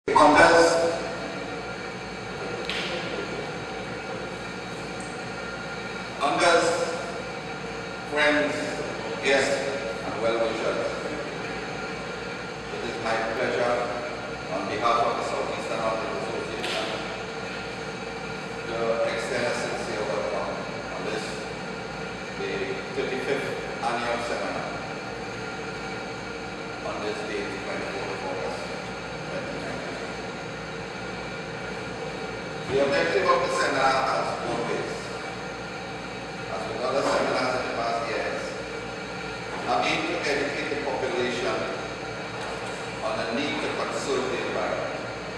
Hunters, friends, guests, and well-wishers, it is my pleasure on behalf of the Southeastern Hunters Association to extend a sincere welcome on this, the 35th annual seminar on this date, 24th of August, 2019. The objective of the seminar, as always, as with other seminars in the past years, have been to educate the population on the need to conserve the environment.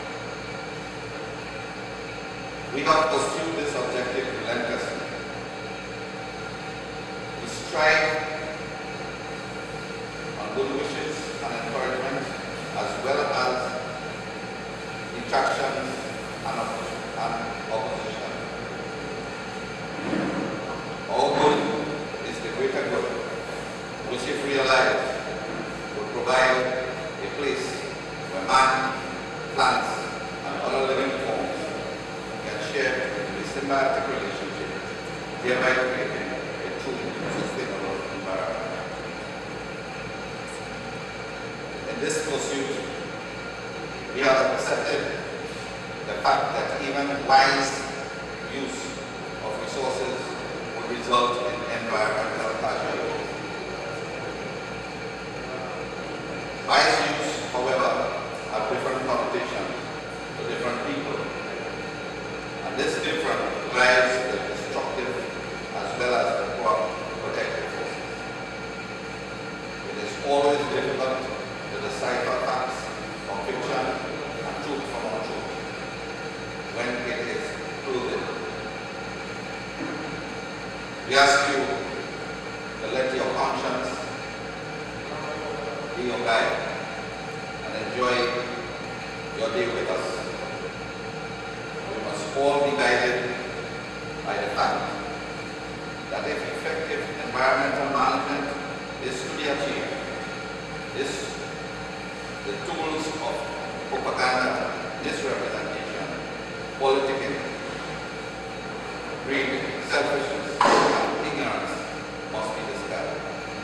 We have pursued this objective relentlessly. We strive on good wishes and encouragement, as well as detractions and opposition. Our good is the greater good, which, if realized, will provide a place where man, plants, and other living forms can share a symbiotic relationship, thereby creating a truly sustainable environment. In this pursuit, we have accepted the fact that even wise use of resources would result in environmental casualties. Wise use, however, have different connotations to different people, and this difference drives the destructive as well as the protective forces. It is always difficult to decipher facts from fiction and truth from untruth when it is proven. We ask you to let your conscience be your guide and enjoy your day with us. We must all be guided by the fact that if effective environmental management is to be achieved, the tools of propaganda, misrepresentation, politicking, greed, selfishness, and ignorance must be discarded.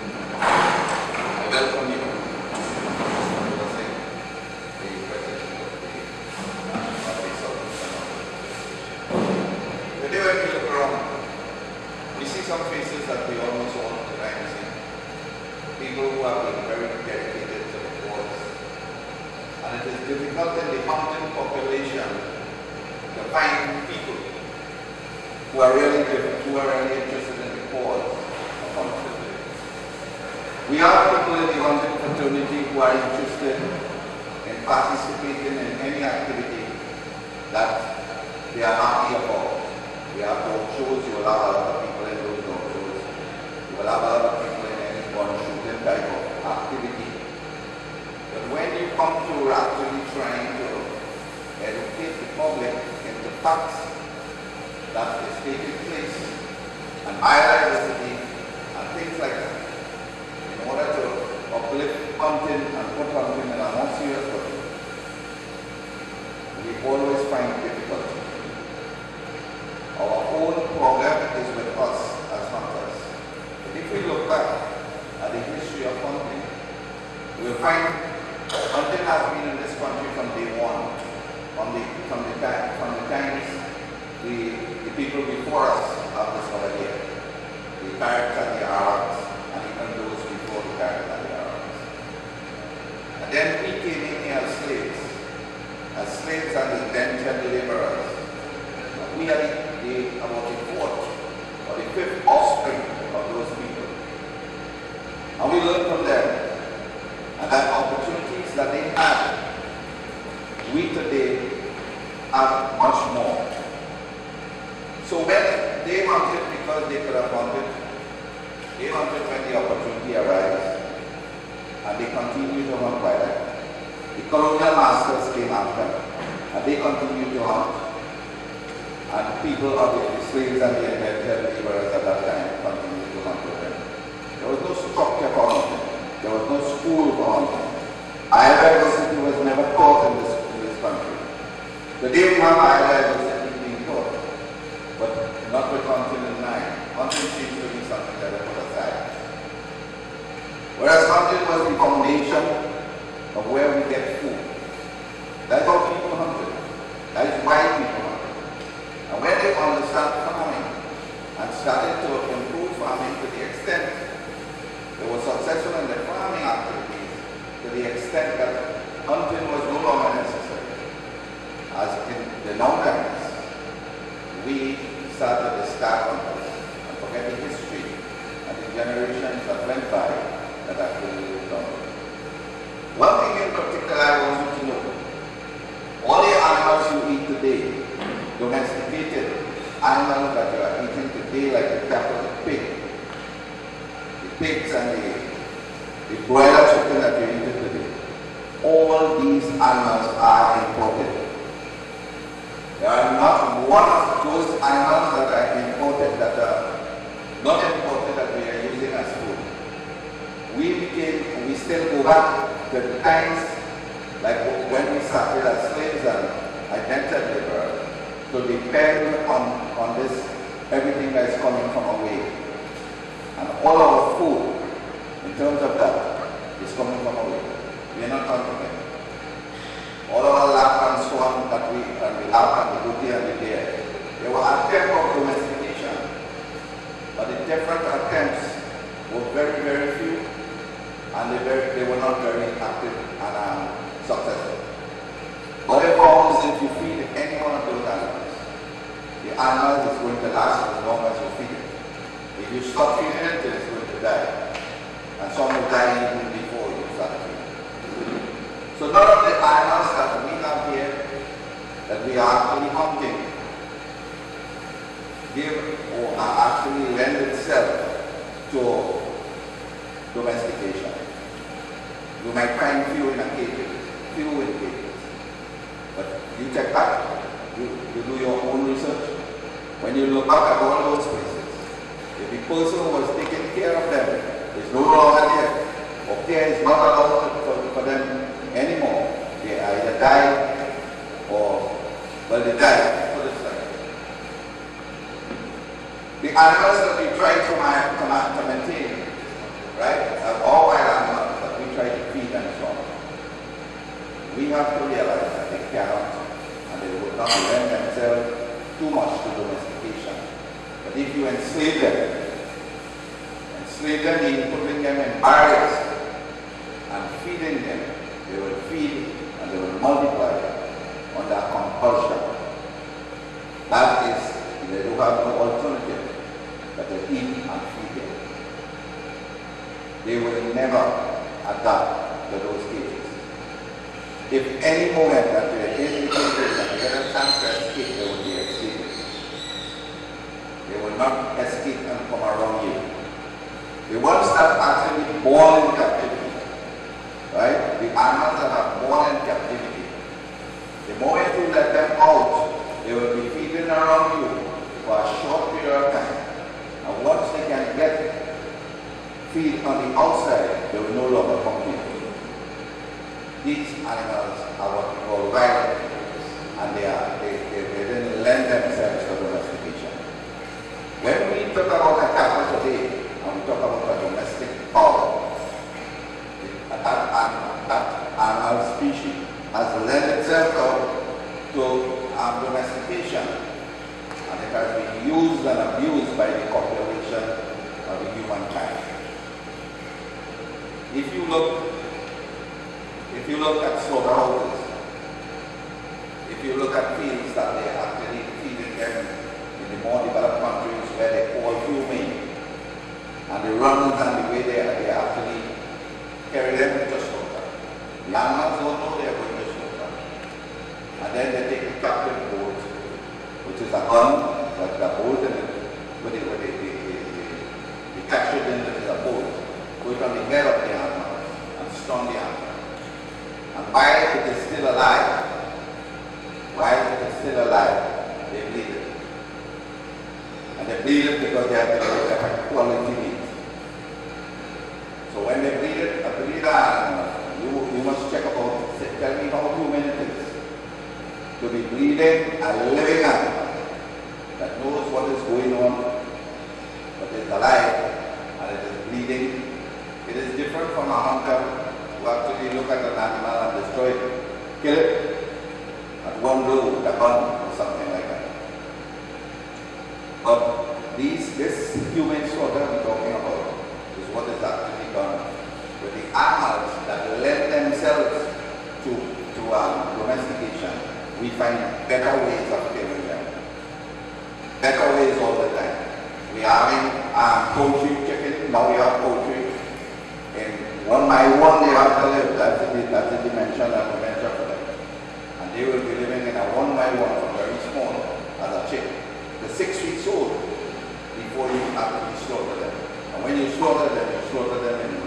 I welcome you, Bholasingh, the President of the Southeastern Association. Today when we look around, we see some faces that we almost all recognize. People who have been very dedicated to the cause. And it is difficult in the mountain population to find people who are really interested in the cause of hunting. We have people in the hunting fraternity who are interested in participating in any activity that they are happy about. We have dog shows, you will have other people in those dog shows. You will have other people in any gun shooting type of activity. But when you come to actually trying to educate the public into facts that is taking place and biodiversity and things like that, in order to uplift hunting and put hunting in a more serious way, we always find difficulty. Our own problem is with us as hunters. But if we look back at the history of hunting, we will find hunting has been in this country from day one, from the times the people before us have discovered here, the Caribs and the Arabs, and even those before the Caribs and the Arabs. And then we came in here as slaves and indentured laborers. And we are about the fourth or the fifth offspring of those people. And we learn from them. And the opportunities that they had, we today have much more. So when they hunted because they could have hunted, they hunted when the opportunity arrives, and they continue to hunt by that. The colonial masters came after, and they continued to hunt, and people of the slaves and the indentured laborers at that time continued to hunt with them. There was no structure for hunting. There was no school for hunting. Biodiversity was never taught in this country. Today we have biodiversity being taught, but not with hunting in mind. Hunting seems to be something that is put aside. Whereas hunting was the foundation of where we get food. That's how people hunted. That is why people hunted. And when they understand farming and started to improve farming to the extent they were successful in their farming activities, to the extent that hunting was no longer necessary. As in the mountains, we started to start hunters and forget the history and the generations that went by that actually lived on. One thing in particular I want you to know, all the animals you eat today, domesticated animals that you are eating today, like the cat or the pig, the pigs and the broiler chicken that you're eating today, all these animals are imported. There are not one of those animals that are imported that are not imported that we are using as food. We still go back to the times like when we started as slaves and indentured laborers, to depend on this, everything that is coming from away. And all our food, in terms of that, is coming from away. We are not hunting it. All our lap and so on that the lap and the booty and the deer, they were attempts of domestication. But the different attempts were very, very few, and they were not very active and successful. But the problem is if you feed any one of those animals, the animal is going to last as long as you feed it. If you stop feeding it, it's going to die. And some will die even before you start feeding. So none of the animals that we have here, that we are actually hunting, give or actually lend itself to domestication. You might find few in cages, but you check back, you do your own research. When you look back at all those places, if the person who was taking care of them is no longer there, or care is not allowed for them anymore, they either die or, well, they die for this time. The animals that we try to maintain, right, are all wild animals that we try to feed and so on. We have to realize that they cannot and they would not lend themselves too much to domestication. But if you enslave them means putting them in barriers and feeding them, they will feed and they will multiply under compulsion. That is, they do have no alternative but to eat and feed them. They will never adapt to those cages. If any moment that they are in the cages and they get a chance to escape, they will be escaping. They will not escape and come around you. The ones that are actually born in captivity, right? The animals that are born in captivity, the moment you let them out, they will be feeding around you for a short period of time. And once they can get feed on the outside, they will no longer compete. These animals are what we call wild animals, and they didn't lend themselves to domestication. When we talk about a cattle today, and we talk about a domestic power, that animal species has lent itself to domestication, and it has been used and abused by the population of the humankind. If you look at slaughterhouses, if you look at fields that they are actually feeding them in the more developed countries where they call humane, and the runs and the way they actually carry them to slaughter. The animals don't know they are going to slaughter. And then they take the captive boat, which is a gun that the boat in it, with the captured in it is a boat, put it on the head of the animal and stun the animal. And while it is still alive, they bleed it. And they bleed it because they have a quality meat. So when they bleed it, you must check about, tell me how humane it is to to be breathing a living animal that knows what is going on, but is alive, and it is breathing. It is different from a hunter who actually look at an animal and destroy it, kill it at one blow with a gun or something like that. But this human slaughter we're talking about is what is actually done with the animals that lend themselves to domestication. We find better ways of killing them. Better ways all the time. We are having poultry chicken, now we have poultry. And one by one they have to live. That's the dimension that we mentioned for them. And they will be living in a one by one from very small as a chick. The 6 weeks old before you actually slaughter them. And when you slaughter them in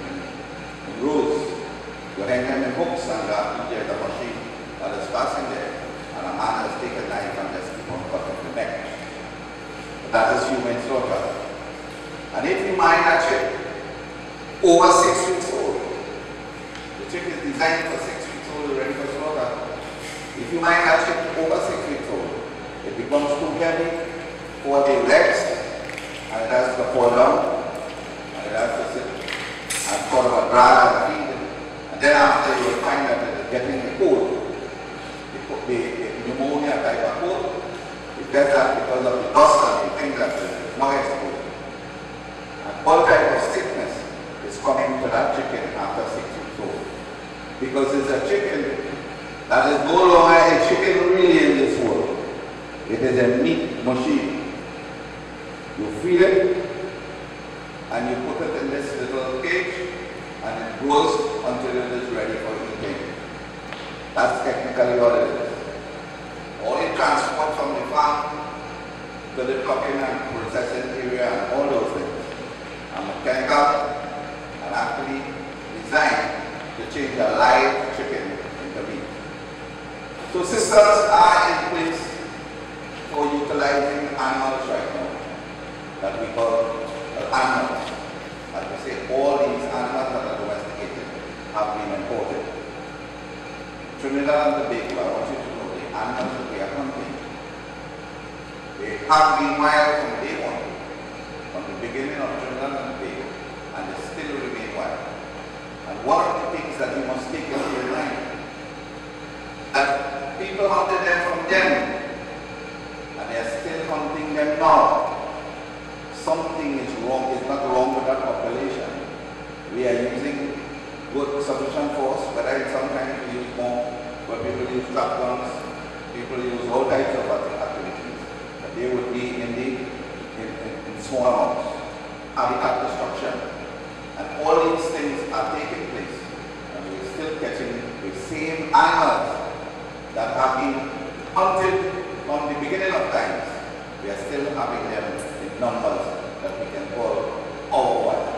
rows. You hang them in hooks and there's a machine that is passing there. And a man has taken a knife and just keep on cutting the neck. But that is human slaughter. And if you mind a chick over 6 weeks old, the chick is designed for 6 weeks old, ready for slaughter. If you mind a chick over 6 weeks old, it becomes too heavy for the legs, and it has to fall down, and it has to sit and sort of a drag and feed it. And then after you will find that it is getting cold, the pneumonia type of cold. It gets that because of the dust and the things that is not exposed. And all type of sickness is coming to that chicken after 6 weeks old. Because it's a chicken that is no longer a chicken really in this world. It is a meat machine. You feed it, and you put it in this little cage, and it grows until it is ready for eating. That's technically what it is. All the transport from the farm to the cooking and processing area and all those things are mechanical and actually designed to change a live chicken into meat. So systems are in place for utilizing animals right now that we call animals. As we say, all these animals that are domesticated have been imported. Trinidad and Tobago, I want you to know the animals that we are hunting, they have been wild from day one, from the beginning of Trinidad and Tobago, and they still remain wild. And one of the things that you must take into your mind, that people hunted them from then, and they are still hunting them now. Something is wrong, it's not wrong with that population. We are using good sufficient force, whether sometimes we use more, but people use shotguns, people use all types of activities. But they would be in small amounts. Habitat destruction. And all these things are taking place. And we're still catching the same animals that have been hunted from the beginning of times. We are still having them in numbers that we can call overwild.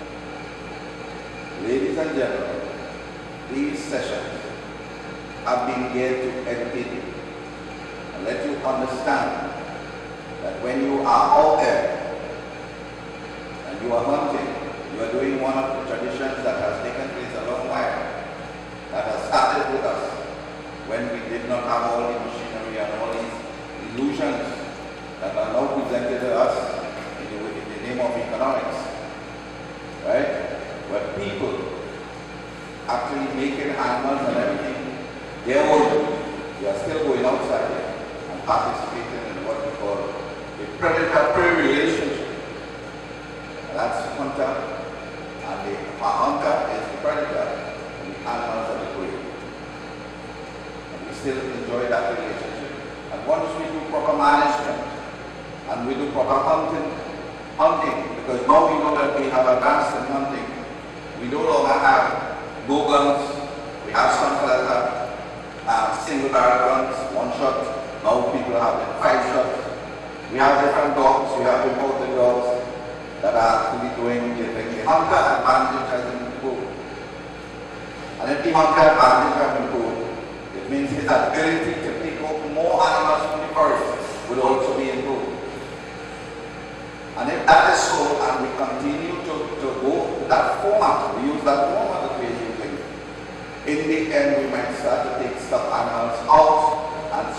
Ladies and gentlemen, these sessions have been geared to educate you and let you understand that when you are out there and you are hunting, you are doing one of the traditions that has taken place a long while, that has started with us when we did not have all the machinery and all these illusions that are now presented to us in the name of economics, right? Where people actually making animals and everything their own, we are still going outside and participating in what we call a predator-prey relationship. And that's hunter, and the hunter is the predator, and the animals are the prey. And we still enjoy that relationship. And once we do proper management, and we do proper hunting, because now we know that we have advanced in hunting. We no longer have bow guns. We have some that have single barrel guns, one shot. Now people have 5 shots. We have different dogs. We have imported dogs that are actually doing the thing. The hunter advantage has improved. And if the hunter advantage has improved, it means his ability to pick up more animals from the forest will also be improved. And if that is so, and we continue to go that format, we use that format that we are using, in the end we might start to take stuffed animals out and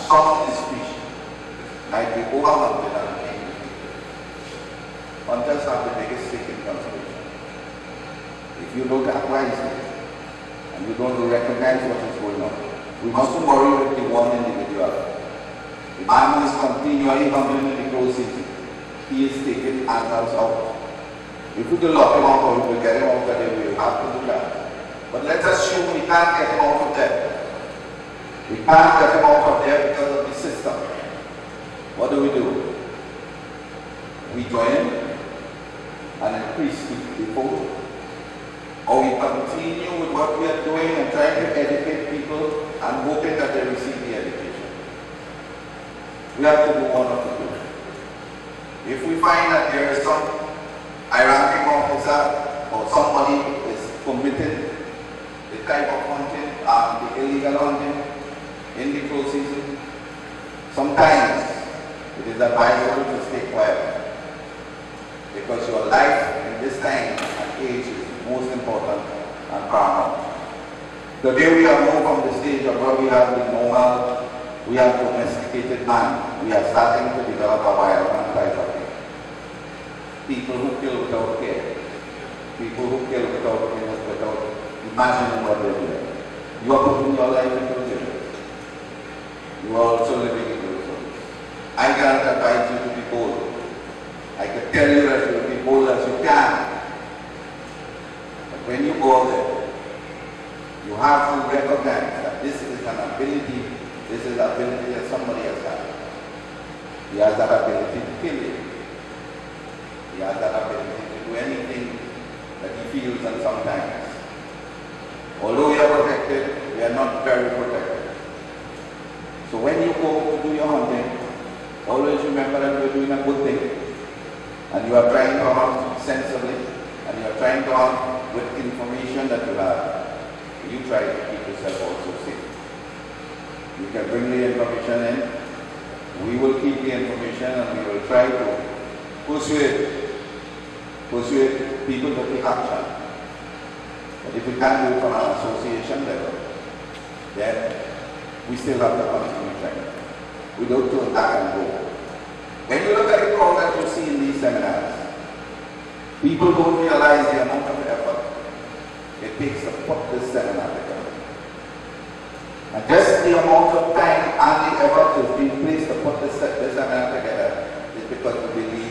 some of the species might be overhunted and endangered. Hunters have the biggest stake in conservation. If you don't act wisely and you don't recognize what is going on, we mustn't worry with the one individual. The man who is continually hunting in the close season, he is taking animals out. If we can lock him out or we will get him out of there, we will have to do that. But let's assume we can't get him out of there. We can't get him out of there because of the system. What do? We join in and increase the food, or we continue with what we are doing and trying to educate people and hoping that they receive the education. We have to do one of the two. If we find that there is some high-ranking officer or somebody is committing the type of hunting, the illegal hunting in the close season, sometimes it is advisable to stay quiet, because your life in this time and age is most important and paramount. Today we have moved from the stage of where we have the normal, we have domesticated man. We are starting to develop a wild man type of thing. People who kill without care. People who kill without imagining what they're doing. You are putting your life into danger. You are also living in those zones. I can't advise you to be bold. I can tell you that you will be bold as you can. But when you go there, you have to recognize that this is an ability. This is the ability that somebody has had. He has that ability to kill you. He has that ability to do anything that he feels, and sometimes. Although we are protected, we are not very protected. So when you go to do your hunting, always remember that you're doing a good thing. And you are trying to hunt sensibly, and you are trying to hunt with information that you have. You try to keep yourself also safe. You can bring the information in, we will keep the information, and we will try to persuade people to take action. But if we can't do it from an association level, then we still have to continue trying. We don't turn back and go. When you look at the crowd that you see in these seminars, people don't realize the amount of effort it takes to put this seminar together. And just the amount of time and the effort that is being placed to put this seminar together is because we believe